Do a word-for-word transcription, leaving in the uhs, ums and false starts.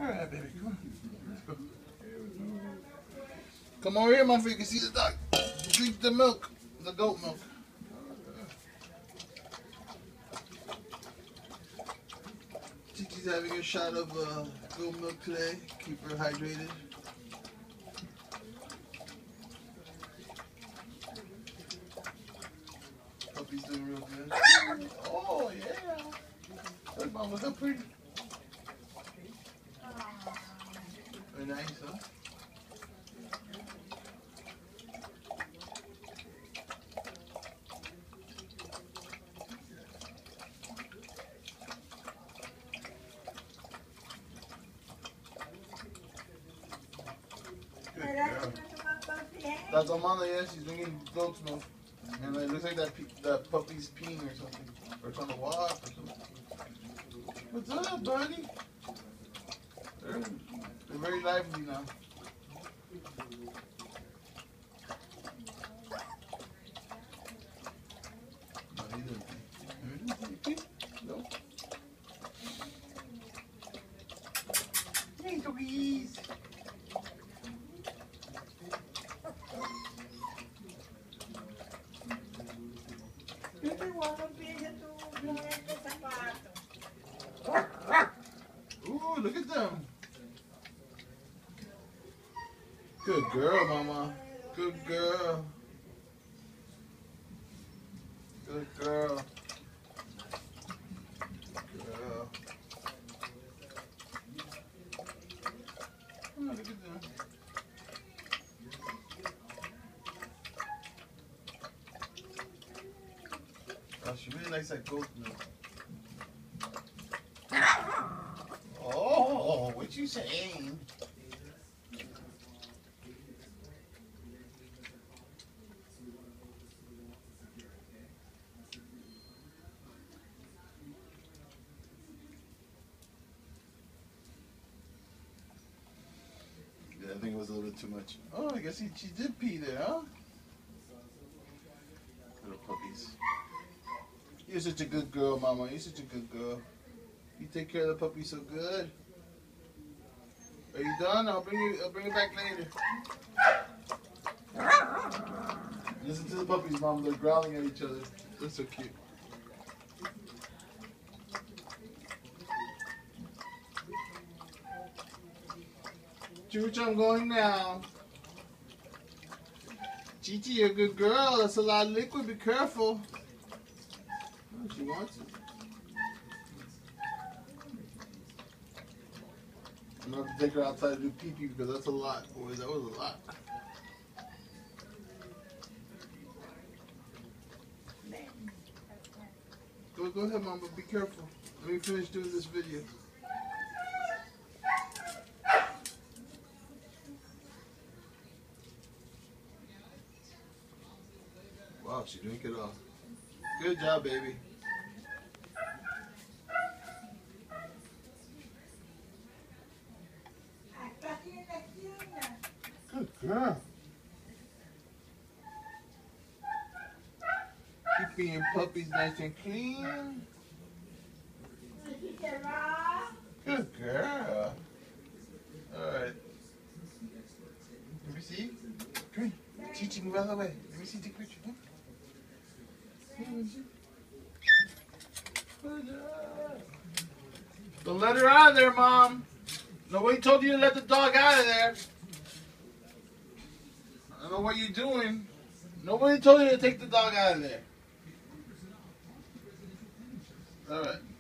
Alright, baby, come on. Let's go. Come over here, Mom, so you can see the dog. Drink the milk, the goat milk. Chichi's having a shot of uh, goat milk today. Keep her hydrated. Puppy's doing real good. Oh, yeah. Look, Mom, look how pretty. Very nice, huh? Good girl. That's Amanda, yeah, she's drinking goat's milk. And it looks like that that puppy's peeing or something. Or trying to walk or something. What's up, buddy? They're, they're very lively now. No, he didn't pee. Did he pee? No. Hey, doggies. Ooh, look at them. Good girl, Mama. Good girl. Good girl. Girl. Oh, look at them. Oh, she really likes that goat milk. Oh, what you saying? Yeah, I think it was a little bit too much. Oh, I guess he, she did pee there, huh? Little puppies. You're such a good girl, Mama. You're such a good girl. You take care of the puppy so good. Are you done? I'll bring you. I'll bring it back later. Listen to the puppies, Mom. They're growling at each other. They're so cute. Chooch, I'm going now. Chichi, you're a good girl. That's a lot of liquid. Be careful. Oh, she wants it. I'm gonna have to take her outside to do pee pee because that's a lot, boys. That was a lot. Go, go ahead, Mom, but be careful. Let me finish doing this video. Wow, she drank it all. Good job, baby. Good girl. Keeping your puppies nice and clean. Good girl. Alright. Let me see. Come here. Chichi, move out of the way. Let me see. Take a picture. Huh? Don't let her out of there, Mom. Nobody told you to let the dog out of there. I don't know what you're doing. Nobody told you to take the dog out of there. All right.